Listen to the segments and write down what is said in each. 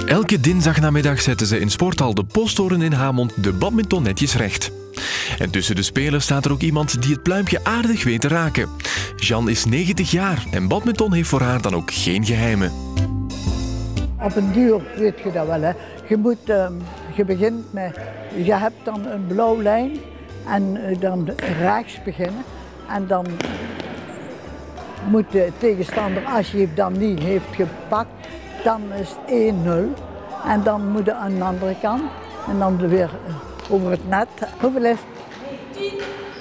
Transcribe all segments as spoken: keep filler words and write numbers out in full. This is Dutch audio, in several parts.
Elke dinsdagnamiddag zetten ze in sporthal De Posttoren in Hamont de badminton netjes recht. En tussen de spelers staat er ook iemand die het pluimpje aardig weet te raken. Jeanne is negentig jaar en badminton heeft voor haar dan ook geen geheimen. Op een duur weet je dat wel, hè. Je, moet, uh, je begint met, je hebt dan een blauwe lijn en uh, dan rechts beginnen. En dan moet de tegenstander, als je het dan niet heeft gepakt, dan is het één nul. En dan moet je aan de andere kant en dan weer over het net. Hoeveel is het?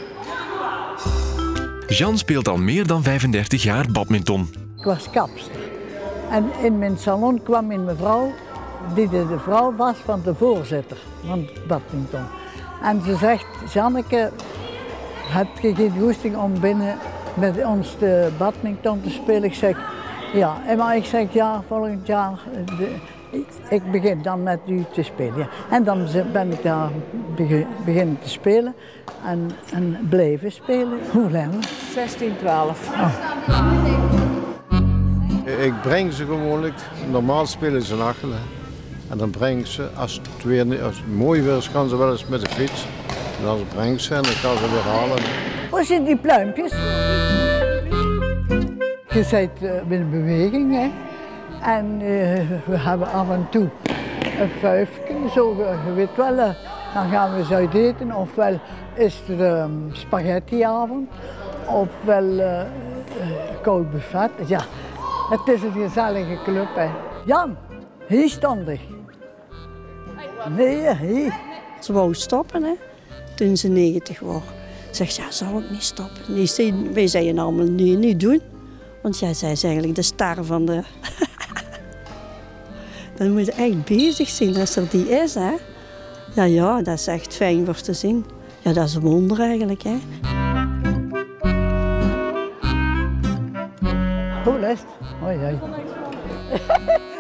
Jeanne speelt al meer dan vijfendertig jaar badminton. Ik was kapster. En in mijn salon kwam een mevrouw, die de vrouw was van de voorzitter van het badminton. En ze zegt, Janneke, heb je geen goesting om binnen met ons de badminton te spelen? Ik zeg, ja. Maar ik zeg, ja, volgend jaar, de, ik begin dan met u te spelen. Ja. En dan ben ik daar beginnen te spelen en, en blijven spelen. Hoe lang? zestien, twaalf. Oh. Ik breng ze gewoonlijk, normaal spelen ze nachelen. En dan breng ik ze, als het, weer, als het mooi weer is, gaan ze wel eens met de fiets. En dan breng ik ze en dan gaan ze weer halen. Waar zijn die pluimpjes? Je bent uh, in beweging, hè. En uh, we hebben af en toe een vuifje, zo, je weet wel, uh, dan gaan we eens uit eten. Ofwel is er um, spaghettiavond, ofwel uh, uh, koud buffet. Ja, het is een gezellige club, hè. Jan, hier standig. Nee, hier. Ze wou stoppen, hè, toen ze negentig was. Zegt, ja, zou ik niet stoppen? Nee, wij zeiden allemaal, nee, niet doen. Want ja, zij is eigenlijk de star van de... Dan moet je echt bezig zijn als er die is, hè. Ja, ja, dat is echt fijn voor te zien. Ja, dat is een wonder eigenlijk, hè. Hoe is het? Hoi, hoi.